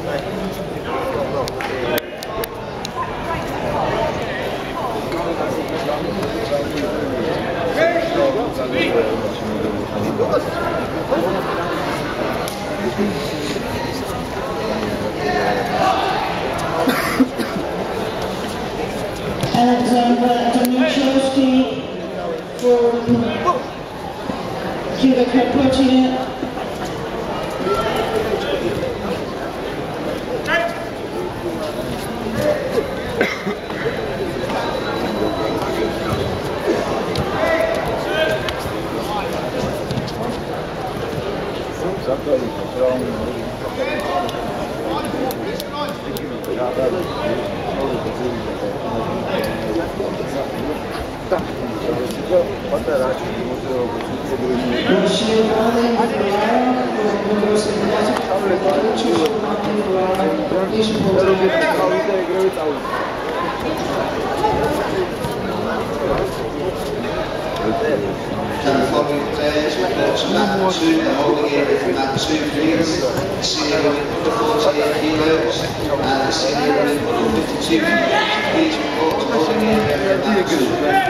Alexander Dominchowski for Cuba Carpathia. The following players report to map 2, the holding area for map 2 please. The senior women for 48 kilos and the senior women for 52 kilos. Please report to holding area for map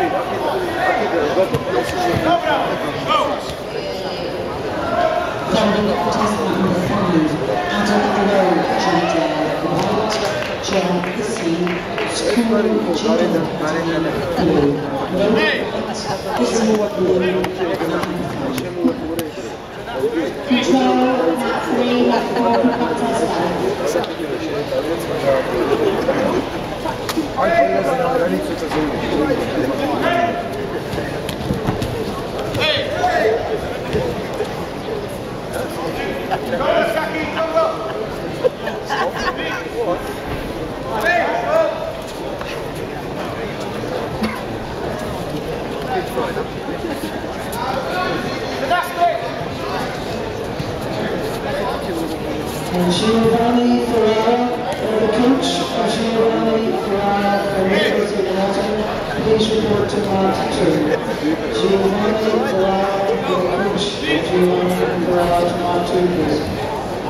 Giovanni Ferrara, the coach, Giovanni Ferrara from Italy, please report to Mark 2. Giovanni Ferrara, the coach, Giovanni Ferrara to Mark 2, please.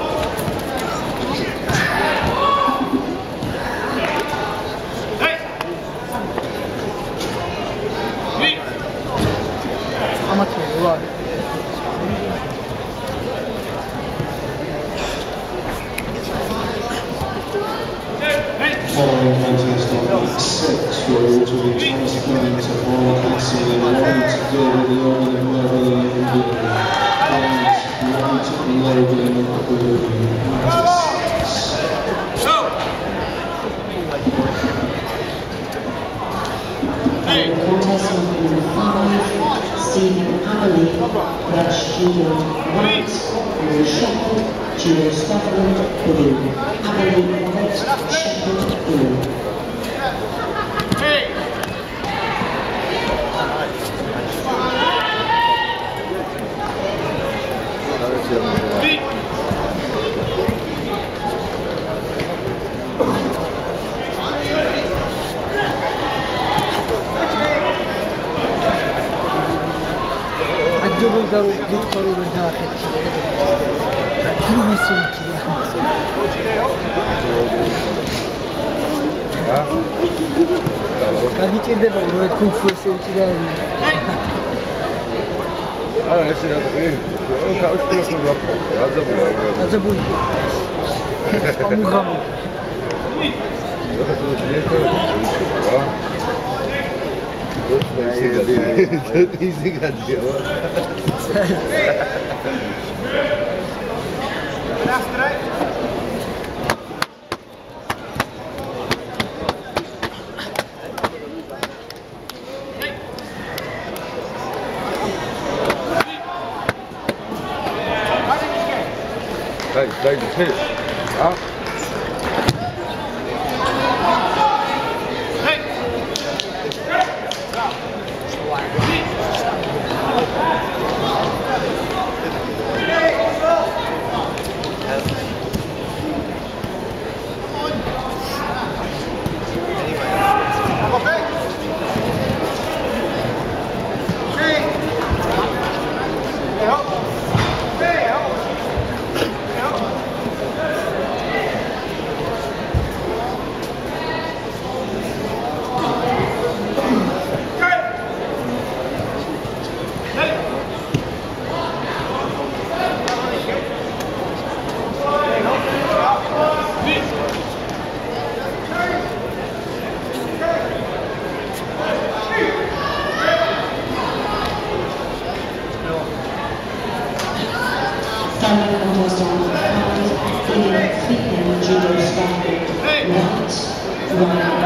Following contest on week 6, where it will be Thomas Clement of Royal Castle and Robert David Logan of Waverley and Goodwin. And Robert Logan of Goodwin. Contestant number 5, Stephen Hammerley, Welsh Judo White, Will Shepherd, Judo Scotland, Blue. Hammerley White, Shepherd, Blue. يقدروا يدخلوا للداخل كلهم يسوون كذا هذيك إذا لو تكون فرصة كذا عزبوني مغامر Take the pitch. Huh? winner